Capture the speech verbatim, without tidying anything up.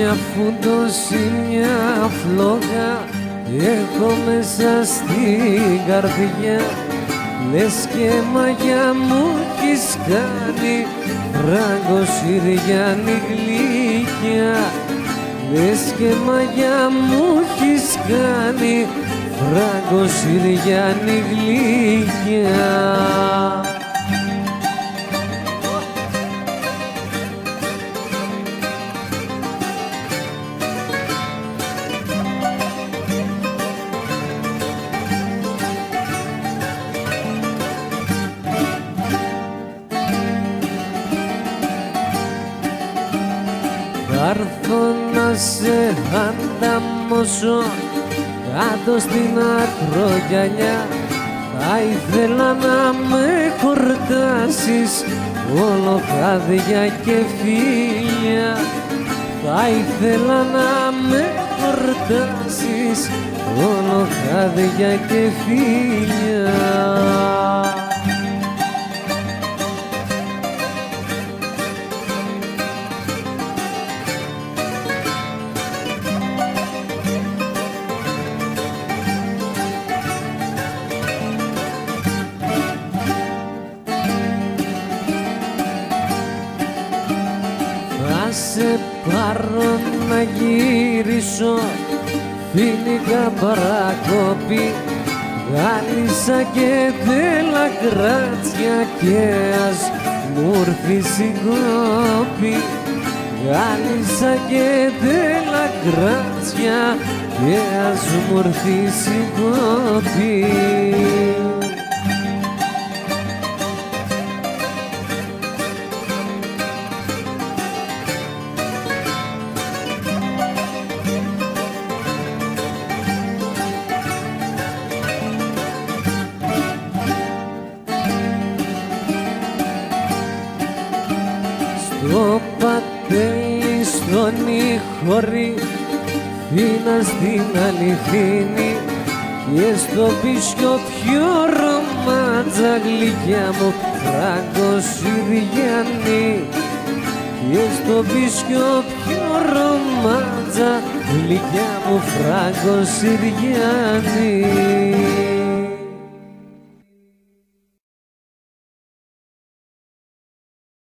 μια φούντωση, μια φλόγα έχω μέσα στην καρδιά. Λες και μαγιά μου έχεις κάνει, φράγκο Συριανή γλυκιά. Λες και μαγιά μου έχεις κάνει, φράγκο Συριανή γλυκιά. Θα έρθω να σε ανταμώσω κάτω στην ακρογιαλιά. Θα ήθελα να με χορτάσεις όλο χάδια και φίλια. Θα ήθελα να με χορτάσεις όλο χάδια και φίλια. Θα σε πάρω να γυρίσω φοινικά παρακόπη, Γάλισσα και τέλα κράτσια και ας μου έρθει συγκόπη. Γάλισσα και τέλα κράτσια και ας μου έρθει συγκόπη. Στο πατέλι στον Ιχωρή, Φίνα στην Αληθίνη και στο πίσιο πιο ρομάτζα γλυκιά μου φράγκο Συριανή. Και στο πίσιο πιο ρομάτζα γλυκιά μου φράγκο Συριανή.